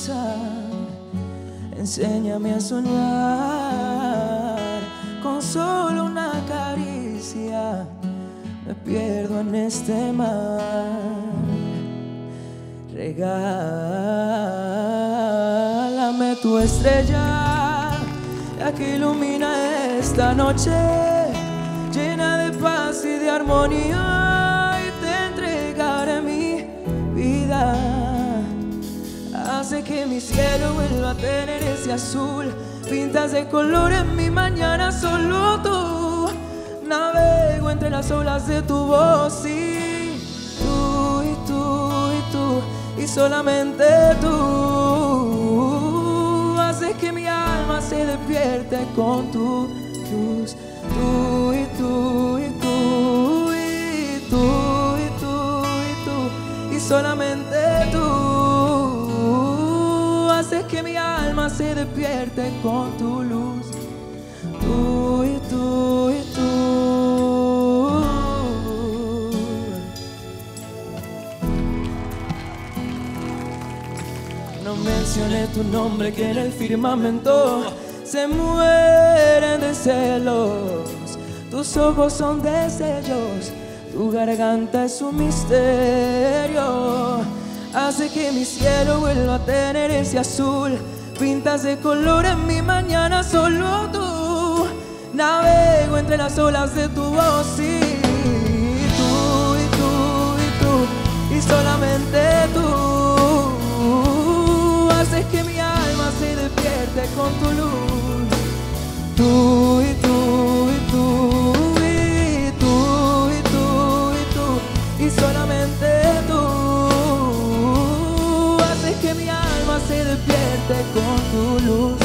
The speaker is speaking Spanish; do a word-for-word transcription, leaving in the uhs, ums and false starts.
pensar, enséñame a soñar. Con solo una caricia me pierdo en este mar. Regálame tu estrella, la que ilumina esta noche, llena de paz y de armonía, y te entregaré mi vida. Hace que mi cielo vuelva a tener ese azul, pintas de color en mi mañana, solo tú. Navego entre las olas de tu voz, y tú, y tú, y tú, y solamente tú haces que mi alma se despierte con tu luz. Tú, y tú, y tú, y tú, y tú, y tú, y solamente tú haces que mi alma se despierte con tu luz. Tú, y tú, y tú. No mencioné tu nombre, que en el firmamento se mueren de celos. Tus ojos son destellos, tu garganta es un misterio. Hace que mi cielo vuelva a tener ese azul, pintas de color en mi mañana, solo tú. Navego entre las olas de tu voz, y tú, y tú, y tú, y solamente tú haces que mi alma se despierte con tu luz. Tú, y tú, y tú, y tú, y tú, y tú, y solamente tú haces que mi alma se despierte con tu luz.